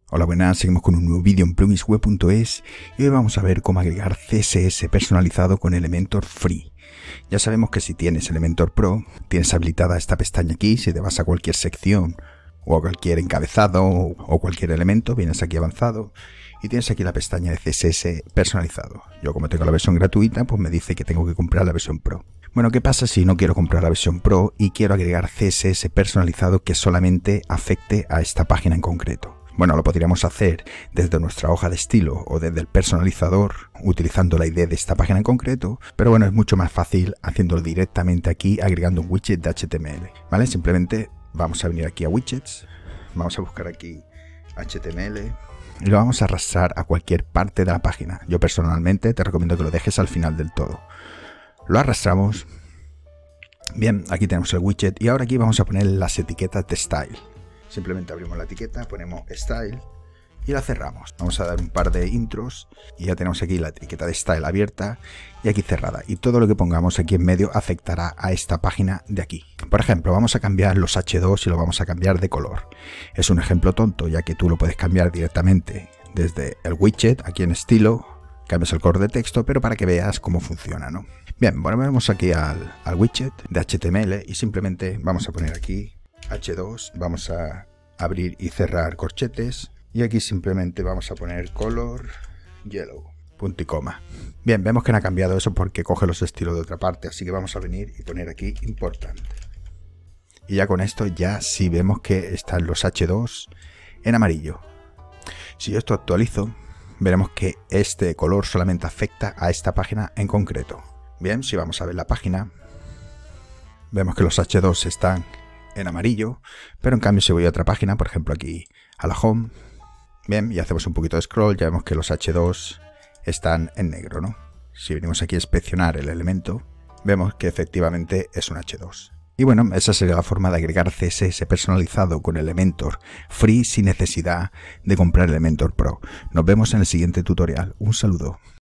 Hola, buenas, seguimos con un nuevo vídeo en pluginsweb.es y hoy vamos a ver cómo agregar CSS personalizado con Elementor Free. Ya sabemos que si tienes Elementor Pro, tienes habilitada esta pestaña aquí. Si te vas a cualquier sección o a cualquier encabezado o cualquier elemento, vienes aquí avanzado y tienes aquí la pestaña de CSS personalizado. Yo, como tengo la versión gratuita, pues me dice que tengo que comprar la versión Pro. Bueno, ¿qué pasa si no quiero comprar la versión Pro y quiero agregar CSS personalizado que solamente afecte a esta página en concreto? Bueno, lo podríamos hacer desde nuestra hoja de estilo o desde el personalizador, utilizando la ID de esta página en concreto, pero bueno, es mucho más fácil haciéndolo directamente aquí, agregando un widget de HTML, ¿vale? Simplemente vamos a venir aquí a Widgets, vamos a buscar aquí HTML y lo vamos a arrastrar a cualquier parte de la página. Yo personalmente te recomiendo que lo dejes al final del todo. Lo arrastramos. Bien, aquí tenemos el widget y ahora aquí vamos a poner las etiquetas de Style. Simplemente abrimos la etiqueta, ponemos Style y la cerramos. Vamos a dar un par de intros y ya tenemos aquí la etiqueta de Style abierta y aquí cerrada. Y todo lo que pongamos aquí en medio afectará a esta página de aquí. Por ejemplo, vamos a cambiar los H2 y lo vamos a cambiar de color. Es un ejemplo tonto, ya que tú lo puedes cambiar directamente desde el widget, aquí en estilo, cambias el color de texto, pero para que veas cómo funciona, ¿no? Bien, volvemos aquí al widget de HTML y simplemente vamos a poner aquí H2, vamos a abrir y cerrar corchetes y aquí simplemente vamos a poner color yellow, punto y coma. Bien, vemos que no ha cambiado eso porque coge los estilos de otra parte, así que vamos a venir y poner aquí important. Y ya con esto ya sí vemos que están los H2 en amarillo. Si yo esto actualizo, veremos que este color solamente afecta a esta página en concreto. Bien, si vamos a ver la página, vemos que los H2 están en amarillo, pero en cambio si voy a otra página, por ejemplo aquí a la home, bien, y hacemos un poquito de scroll, ya vemos que los H2 están en negro, ¿no? Si venimos aquí a inspeccionar el elemento, vemos que efectivamente es un H2. Y bueno, esa sería la forma de agregar CSS personalizado con Elementor Free sin necesidad de comprar Elementor Pro. Nos vemos en el siguiente tutorial. Un saludo.